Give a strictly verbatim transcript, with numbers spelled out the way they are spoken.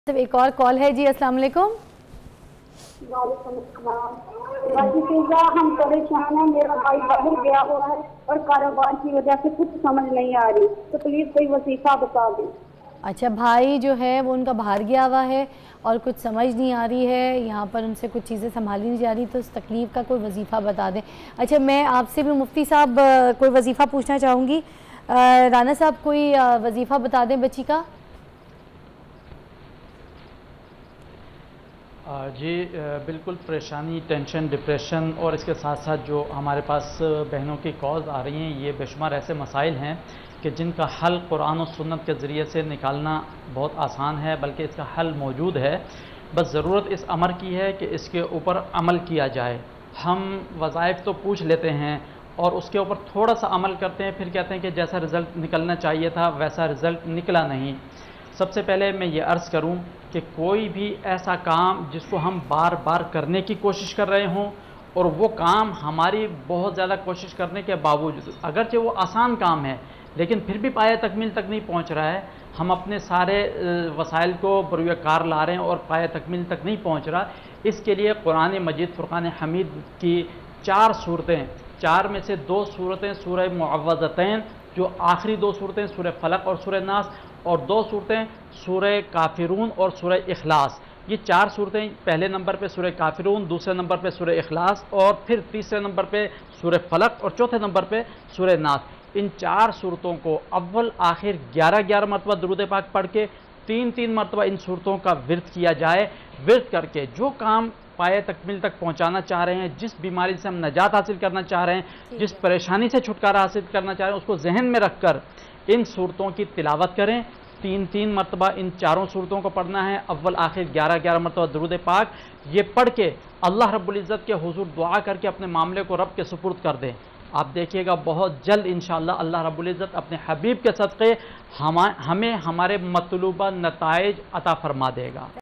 सिर्फ एक और कॉल है जी। अस्सलाम वालेकुम। हम परेशान हैं, मेरा भाई बाहर गया हुआ है और कारोबार की वजह से कुछ समझ नहीं आ रही, तो प्लीज कोई वजीफा बता दें। अच्छा, भाई जो है वो उनका बाहर गया हुआ है और कुछ समझ नहीं आ रही है, यहाँ पर उनसे कुछ चीज़ें संभाली नहीं जा रही, तो उस तकलीफ़ का कोई वजीफ़ा बता दें। अच्छा, मैं आपसे भी मुफ्ती साहब कोई वजीफ़ा पूछना चाहूँगी। राना साहब कोई वजीफ़ा बता दें बच्ची का। जी बिल्कुल, परेशानी, टेंशन, डिप्रेशन और इसके साथ साथ जो हमारे पास बहनों की कॉल्स आ रही हैं, ये बेशुमार ऐसे मसाइल हैं कि जिनका हल कुरान और सुन्नत के ज़रिए से निकालना बहुत आसान है, बल्कि इसका हल मौजूद है। बस ज़रूरत इस अमर की है कि इसके ऊपर अमल किया जाए। हम वज़ाइफ तो पूछ लेते हैं और उसके ऊपर थोड़ा सा अमल करते हैं, फिर कहते हैं कि जैसा रिज़ल्ट निकलना चाहिए था वैसा रिज़ल्ट निकला नहीं। सबसे पहले मैं ये अर्ज़ करूं कि कोई भी ऐसा काम जिसको हम बार बार करने की कोशिश कर रहे हों और वो काम हमारी बहुत ज़्यादा कोशिश करने के बावजूद, अगरचे वो आसान काम है लेकिन फिर भी पाया तकमील तक नहीं पहुंच रहा है, हम अपने सारे वसाइल को बरूए कार ला रहे हैं और पाया तकमील तक नहीं पहुंच रहा, इसके लिए कुरान मजीद फुरकान हमीद की चार सूरतें, चार में से दो सूरतें सूरह मुअव्वज़तैन, जो आखिरी दो सूरतें सूरह फलक और सूरह नास, और दो सूरतें सूरह काफिरून और सूरह इखलास। ये चार सूरतें, पहले नंबर पे सूरह काफिरून, दूसरे नंबर पे सूरह इखलास और फिर तीसरे नंबर पे सूरह फलक और चौथे नंबर पे सूरह नास। इन चार सूरतों को अव्वल आखिर ग्यारह ग्यारह मरतबा दुरूद पाक पढ़ के तीन तीन मरतबा इन सूरतों का विर्द किया जाए। विर्द करके जो काम पाए तकमील तक पहुंचाना चाह रहे हैं, जिस बीमारी से हम नजात हासिल करना चाह रहे हैं, जिस परेशानी से छुटकारा हासिल करना चाह रहे हैं, उसको जहन में रखकर इन सूरतों की तिलावत करें। तीन तीन मरतबा इन चारों सूरतों को पढ़ना है, अव्वल आखिर ग्यारह ग्यारह मरतबा दुरूद पाक। ये पढ़ के अल्लाह रब्बुल इज़्ज़त के हुजूर दुआ करके अपने मामले को रब के सुपुर्द कर दें। आप देखिएगा बहुत जल्द इंशाअल्लाह अल्लाह रब्बुल इज़्ज़त अपने हबीब के सदक़े हमें हमारे मतलूबा नताइज अता फरमा देगा।